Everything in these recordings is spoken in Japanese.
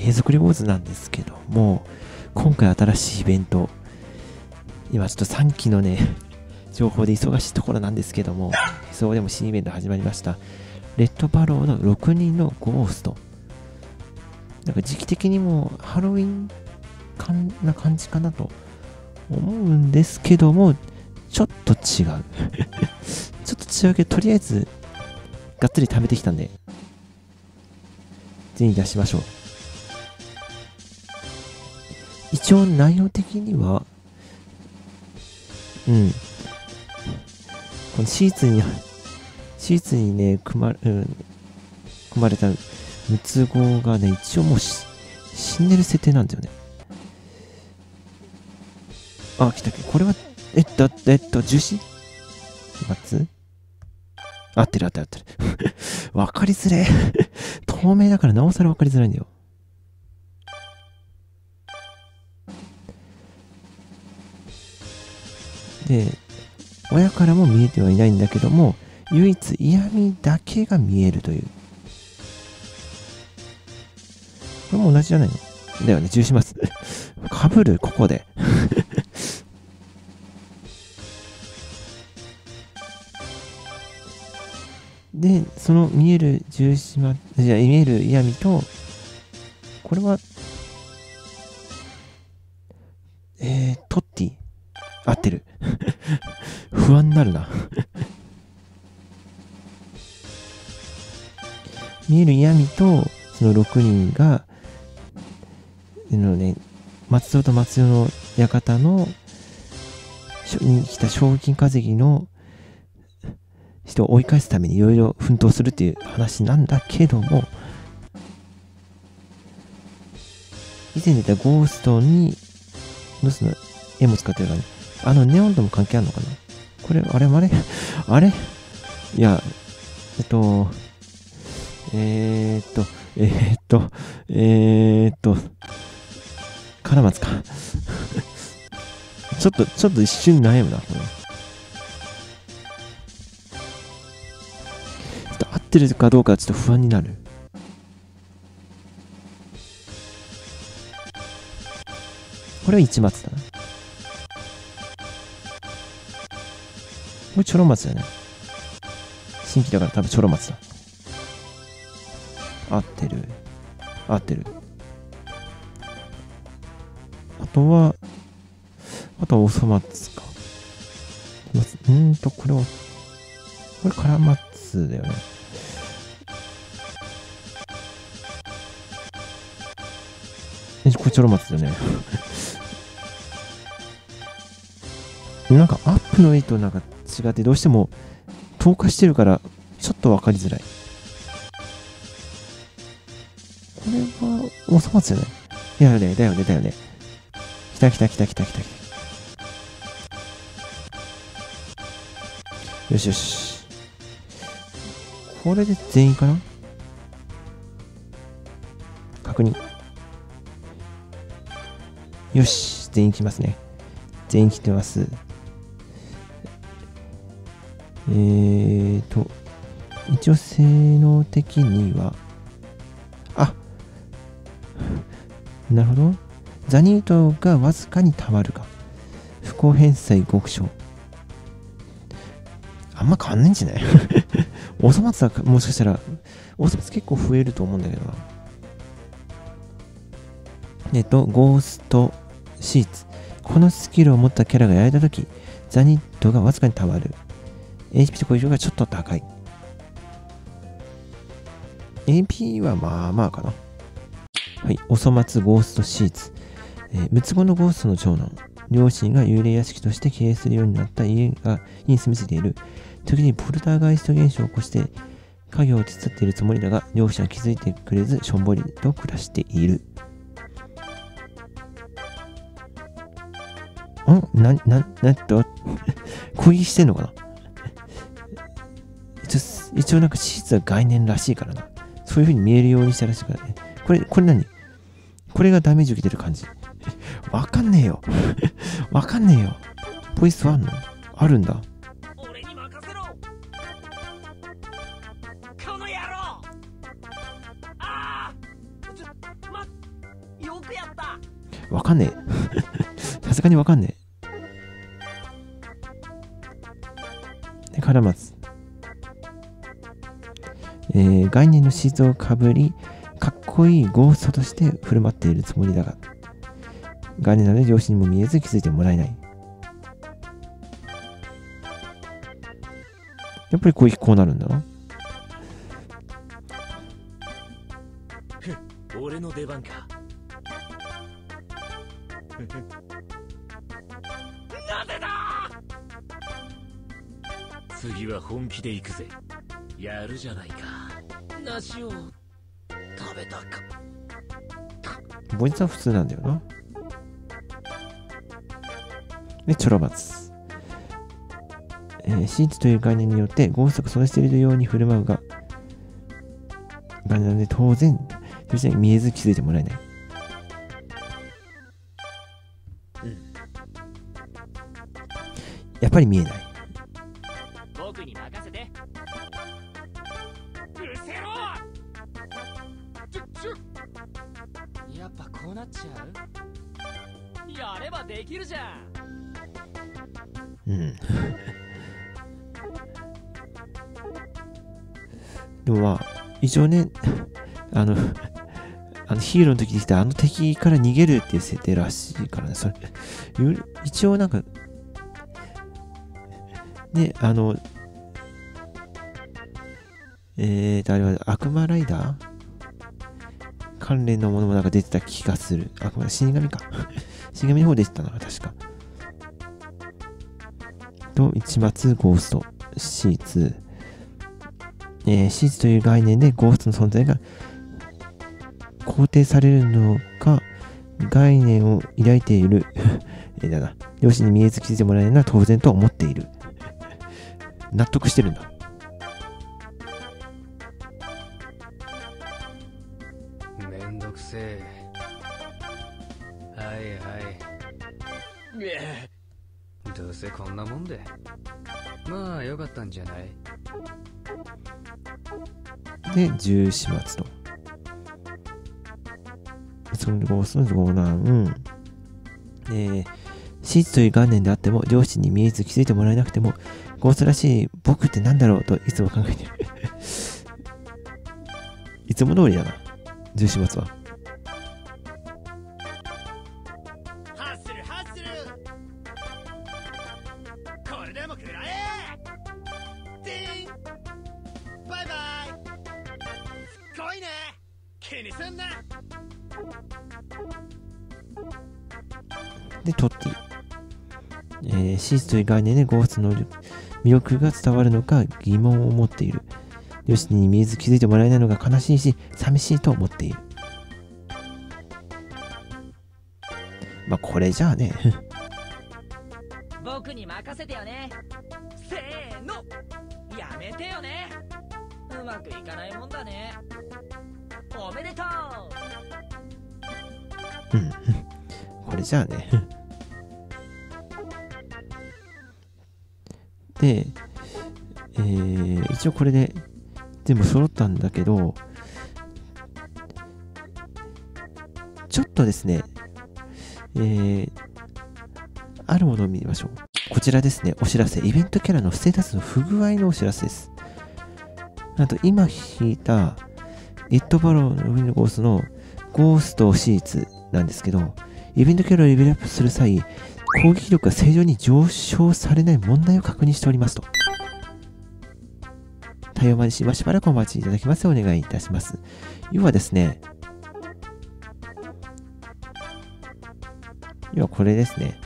継続レボーズなんですけども、今回新しいイベント、今ちょっと3期のね、情報で忙しいところなんですけども、そうでも新イベント始まりました。レッドバローの6人のゴースト。なんか時期的にもハロウィンな感じかなと思うんですけども、ちょっと違う。ちょっと違うけど、とりあえず、がっつり貯めてきたんで、全員出しましょう。一応内容的には、このシーツにね、組まれた六つ子がね、一応もう死んでる設定なんだよね。あ、来たっけ。これは、樹脂松合ってる。わかりづれ透明だからなおさらわかりづらいんだよ。で、親からも見えてはいないんだけども、唯一嫌味だけが見えるという。これも同じじゃないのだよね、重視ます。かぶる、ここで。で、その見える見える嫌味と、これは、トッティ合ってる。不安になるな。見える嫌味と、その6人が、松尾と松代の館のに来た賞金稼ぎの人を追い返すためにいろいろ奮闘するっていう話なんだけども、以前出たゴーストにのその絵も使ってるからね、ネオンとも関係あるのかな。これあれいや、カラマツか。ちょっと一瞬悩むな、これ。ちょっと合ってるかどうかちょっと不安になる。これは一松だな。これチョロ松だね。新規だから多分チョロ松だ。合ってる。あとはおそ松か。これカラマツだよね。これチョロ松だよね。なんかアップの絵となんか違ってどうしても透過してるからちょっとわかりづらい。これはおそ松じゃない？だよね。来た。よし。これで全員かな？確認。よし、全員来ますね。全員来てます。一応性能的には、なるほど。ザニートがわずかにたまるか。不公返済極小。あんま変わんないんじゃない？おそ松はもしかしたら、おそ松結構増えると思うんだけどな。ゴーストシーツ。このスキルを持ったキャラがやられたとき、ザニートがわずかにたまる。HP と攻撃力がちょっと高い。AP はまあまあかな。はい、おそ松ゴーストシーツ。六つ子のゴーストの長男。両親が幽霊屋敷として経営するようになった家に住み着いている。時にポルターガイスト現象を起こして家業を手伝っているつもりだが、両親は気づいてくれずしょんぼりと暮らしている。攻撃してんのかな。一応なんかシーツは概念らしいからな。そういう風に見えるようにしたらしいからね。これ何？これがダメージ受けてる感じ。わかんねえよ。ポイストあんの？あるんだ。 俺に任せろ。この野郎。 わかんねえ。さすがにわかんねえ。で、カラマツ。概念のシーツをかぶり、かっこいいゴーストとして振る舞っているつもりだが、概念なので両親にも見えず気づいてもらえない。やっぱりこうなるんだな。 俺の出番か。なぜだ。次は本気で行くぜ。やるじゃないか。梨を食べたか。 ボイスは普通なんだよな。で、チョロバツ。シーツという概念によってゴーストが存在しているように振る舞うが、概念なので当然、見えず気づいてもらえない。やっぱり見えない。 僕に任せて。うせろ。やっぱこうなっちゃう。やればできるじゃん。 でもまあ、一応ね、ヒーローの時に来た敵から逃げるっていう設定らしいからね、それ、一応なんか、ね、あれは悪魔ライダー関連のものもなんか出てた気がする。死神か。死神の方出てたのが確か。と、一末ゴースト、シーツ。シーツという概念でゴーストの存在が肯定されるのか、概念を抱いている両親に見えず気づいてもらえないのは当然と思っている。納得してるんだ。 めんどくせえ。はいはい。どうせこんなもんで。まあよかったんじゃない。 で、10始末と。そのゴーストのゴーナン。シーツという概念であっても、両親に見えず気づいてもらえなくても、ゴーストらしい僕ってなんだろうといつも考えてる。いつも通りだな。10始末は。 ハッスルハッスル。これでも食らえ。ティーン。バイバイ。すっごいね。気にすんな。 で、トッティ。シーツという概念でゴーストの魅力が伝わるのか疑問を持っている。両親に見えず気づいてもらえないのが悲しいし、寂しいと思っている。まあ、これじゃあね。 僕に任せてよね。せーの。やめてよね。うまくいかないもんだね。おめでとう。 これじゃあね。で、一応これで全部揃ったんだけど、ちょっとですね、あるものを見ましょう。こちらですね、お知らせ。イベントキャラのステータスの不具合のお知らせです。なんと今引いたゲットバローのウィンドゴーストのゴーストシーツなんですけど、イベントキャラをレベルアップする際、攻撃力が正常に上昇されない問題を確認しておりますと。対応までしばらくお待ちいただきますようお願いいたします。要はですね、要はこれですね。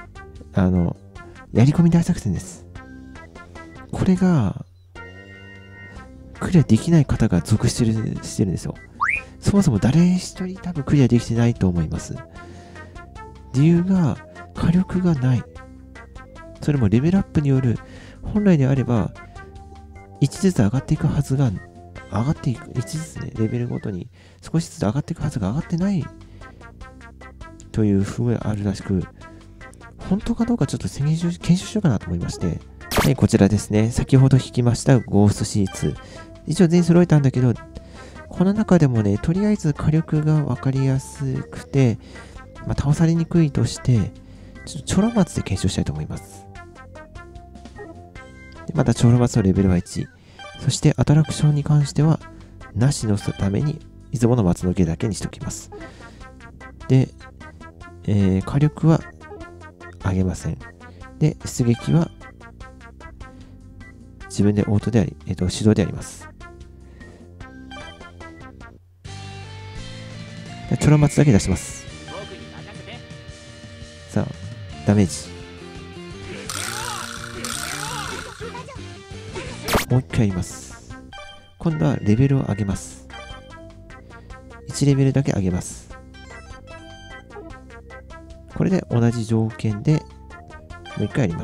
やり込み大作戦です。これが、クリアできない方が続出してるんですよ。そもそも誰一人多分クリアできてないと思います。理由が、火力がない。それもレベルアップによる、本来であれば、1ずつ上がっていくはずが、1ずつね、レベルごとに少しずつ上がっていくはずが上がってないという不具合があるらしく、本当かどうかちょっと検証しようかなと思いまして、こちらですね、先ほど引きましたゴーストシーツ。一応全員揃えたんだけど、 この中でもね、とりあえず火力が分かりやすくて、倒されにくいとして、ちょっとチョロマツで検証したいと思います。でまたチョロマツのレベルは1。そしてアトラクションに関しては、なしのために、いつもの松の毛だけにしておきます。で、火力は上げません。で、出撃は自分でオートであり、手動であります。チョロマツだけ出します。さあ、ダメージ。もう一回やります。今度はレベルを上げます。1レベルだけ上げます。これで同じ条件でもう一回やります。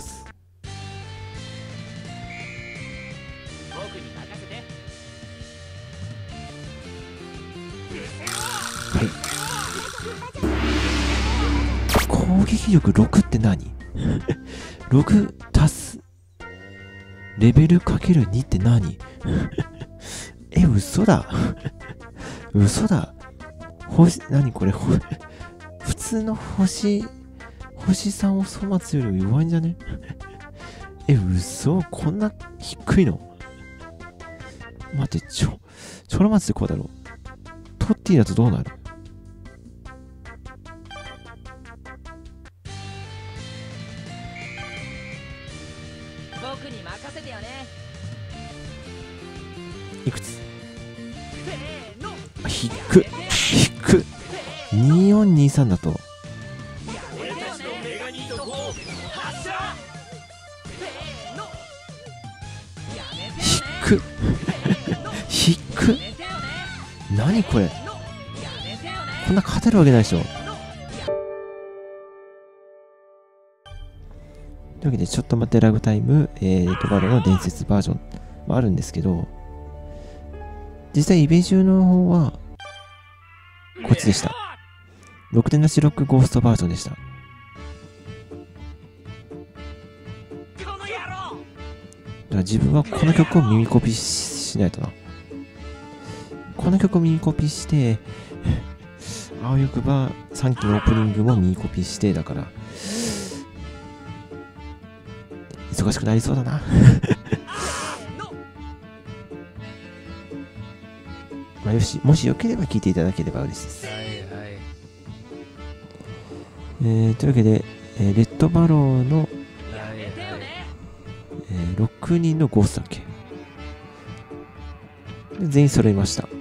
はい。攻撃力6って何6足すレベルかける2って何嘘だ嘘だ。何これ普通の星3を粗末より弱いんじゃね嘘、こんな低いの。待って、チョロマツでこうだろう。トッティだとどうなる？ 僕に任せてよね。 いくつ？ せーの。 低っ。2423だと低っ。何これ、こんな勝てるわけないでしょ。というわけで、ちょっと待ってラグタイム、バロの伝説バージョンもあるんですけど、実際イベジュの方はこっちでした。6点なしロックゴーストバージョンでした。だから自分はこの曲を耳コピしないとな。この曲を耳コピしてあわよくば3期のオープニングも耳コピしてだから忙しくなりそうだなよし、もしよければ聞いていただければ嬉しいです。というわけで、レッドバローの、6人のゴーストだっけで全員揃いました。